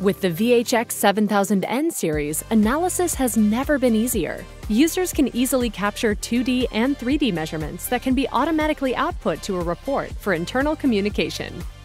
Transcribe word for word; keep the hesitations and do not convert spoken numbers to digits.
With the V H X seven thousand N series, analysis has never been easier. Users can easily capture two D and three D measurements that can be automatically output to a report for internal communication.